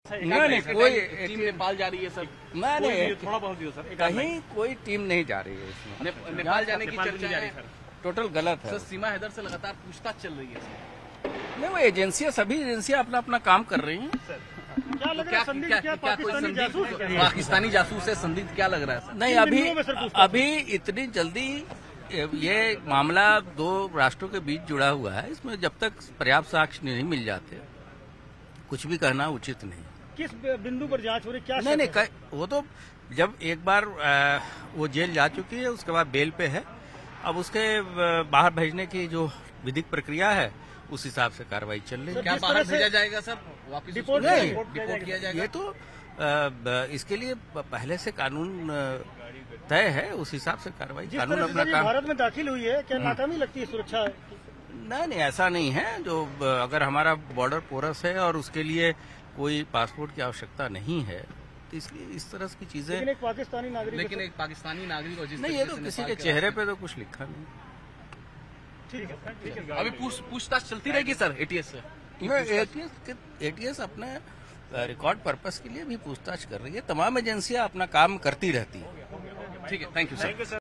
नहीं कोई टीम नेपाल जा रही है सर। नहीं थोड़ा बहुत ही सर, कहीं कोई टीम नहीं जा रही है इसमें। नेपाल जाने की चर्चा है टोटल गलत है सर। सीमा हैदर से लगातार पूछताछ चल रही है सर। नहीं, वो एजेंसियां सभी एजेंसियां अपना अपना काम कर रही हैं। क्या लग रहा है संदिग्ध क्या पाकिस्तानी जासूस है? पाकिस्तानी जासूस है संदिग्ध, क्या लग रहा है सर? नहीं, अभी इतनी जल्दी ये मामला दो राष्ट्रों के बीच जुड़ा हुआ है, इसमें जब तक पर्याप्त साक्ष्य नहीं मिल जाते कुछ भी कहना उचित नहीं। किस बिंदु पर जांच हो रही, क्या नहीं, वो तो जब एक बार वो जेल जा चुकी है उसके बाद बेल पे है, अब उसके बाहर भेजने की जो विधिक प्रक्रिया है उस हिसाब से कार्रवाई चल रही है। क्या बाहर भेजा जाएगा सर? वापिस डिपोर्ट किया जाएगा? ये तो इसके लिए पहले से कानून तय है, उस हिसाब से कार्रवाई कानून अपना काम। भारत में दाखिल हुई है, क्या नाकामी लगती है सुरक्षा? नहीं, ऐसा नहीं है। जो अगर हमारा बॉर्डर पोरस है और उसके लिए कोई पासपोर्ट की आवश्यकता नहीं है तो इसलिए इस तरह की चीजें। लेकिन एक पाकिस्तानी नागरिक और जिस नहीं, ये तो किसी के चेहरे पे तो कुछ लिखा नहीं। ठीक है। अभी पूछताछ चलती रहेगी सर एटीएस से? एटीएस अपने रिकॉर्ड पर्पस के लिए भी पूछताछ कर रही है। तमाम एजेंसियां अपना काम करती रहती है। ठीक है, थैंक यू सर।